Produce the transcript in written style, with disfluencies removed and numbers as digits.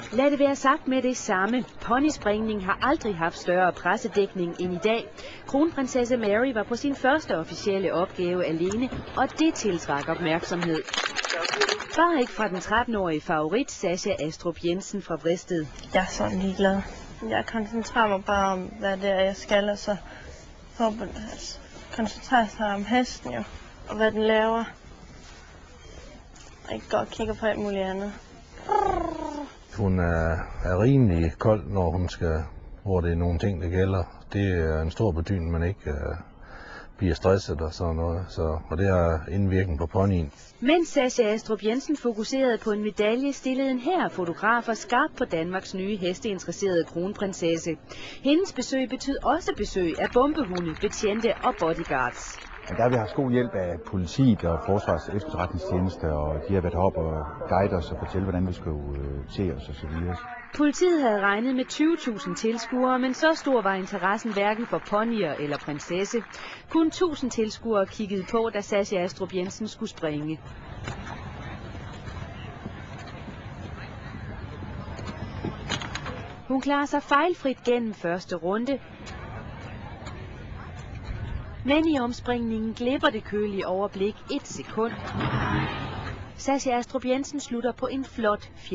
Lad det være sagt med det samme. Ponyspringning har aldrig haft større pressedækning end i dag. Kronprinsesse Mary var på sin første officielle opgave alene, og det tiltrak opmærksomhed. Bare ikke fra den 13-årige favorit, Sascha Astrup Jensen fra Vrested. Jeg er sådan ligeglad. Jeg koncentrerer mig bare om, hvad det er, jeg skal, og så håber jeg koncentrerer sig om hesten jo, og hvad den laver. Og ikke går og kigger på alt muligt andet. Hun er rimelig kold, når hun skal, hvor det er nogle ting, der gælder. Det er en stor betydning, man ikke bliver stresset og sådan noget, og det har indvirkning på ponyen. Mens Sascha Astrup Jensen fokuserede på en medalje, stillede en hær fotografer skarpt på Danmarks nye hesteinteresserede kronprinsesse. Hendes besøg betød også besøg af bombehunde, betjente og bodyguards. Der har vi haft god hjælp af politiet og Forsvars efterretningstjeneste, og de har været heroppe og guide os og fortælle, hvordan vi skulle til os osv. Politiet havde regnet med 20.000 tilskuere, men så stor var interessen hverken for ponyer eller prinsesse. Kun 1.000 tilskuere kiggede på, da Sascha Astrup Jensen skulle springe. Hun klarer sig fejlfrit gennem første runde. Men i omspringningen glipper det kølige overblik 1 sekund. Sascha Astrup Jensen slutter på en flot